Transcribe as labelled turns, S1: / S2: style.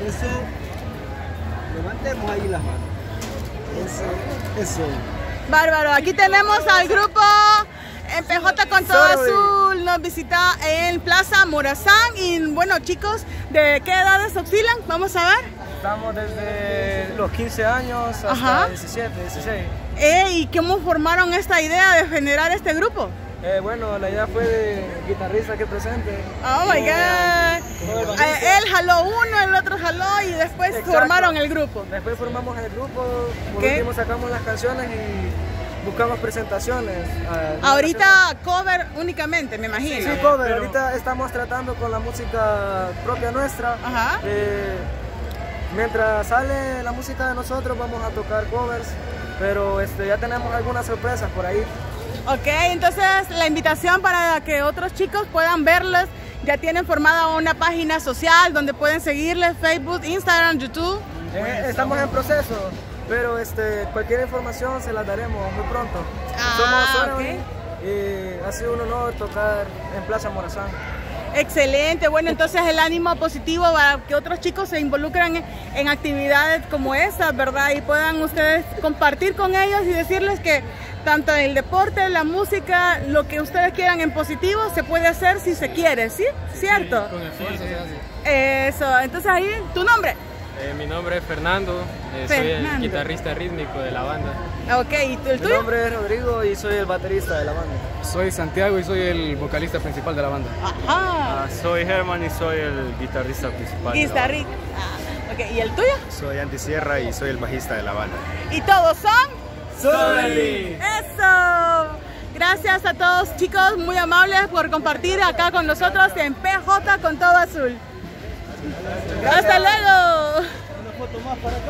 S1: Eso. Levantemos ahí las manos. Eso.
S2: Bárbaro. Aquí tenemos al grupo en PJ con todo azul. Nos visita en Plaza Morazán. Y bueno, chicos, ¿de qué edades oscilan? Vamos a ver.
S3: Estamos desde los 15 años hasta 17, 16.
S2: ¿Y cómo formaron esta idea de generar este grupo?
S3: Bueno, la idea fue de guitarrista que presente.
S2: Oh my God. Él jaló uno, el otro jaló y después formaron el grupo.
S3: Después formamos el grupo, por último sacamos las canciones y buscamos presentaciones.
S2: Ahorita cover únicamente, me imagino.
S3: Sí, cover. Ahorita estamos tratando con la música propia nuestra. Mientras sale la música de nosotros vamos a tocar covers, pero ya tenemos algunas sorpresas por ahí.
S2: Ok, entonces la invitación para que otros chicos puedan verlos, ya tienen formada una página social donde pueden seguirles, Facebook, Instagram, YouTube.
S3: Estamos en proceso, pero cualquier información se las daremos muy pronto. Somos Sorry y ha sido un honor tocar en Plaza Morazán.
S2: Excelente, bueno, entonces el ánimo positivo para que otros chicos se involucren en actividades como estas, ¿verdad? Y puedan ustedes compartir con ellos y decirles que tanto el deporte, la música, lo que ustedes quieran en positivo se puede hacer si se quiere, ¿sí? ¿Cierto?
S4: Con esfuerzo se hace.
S2: Eso, entonces ahí, ¿tu nombre?
S4: Mi nombre es Fernando, soy el guitarrista rítmico de la banda.
S2: Ok, ¿y el tuyo?
S3: Mi nombre es Rodrigo y soy el baterista de la banda.
S5: Soy Santiago y soy el vocalista principal de la banda.
S2: Ajá.
S6: Soy Germán y soy el guitarrista principal.
S2: Guitarrista. Ok, ¿y el tuyo?
S6: Soy Andy Sierra y soy el bajista de la banda.
S2: ¿Y todos son?
S6: ¡Sorry!
S2: ¡Eso! Gracias a todos, chicos, muy amables por compartir acá con nosotros en PJ con todo azul. Hasta luego.
S1: Una foto más para acá.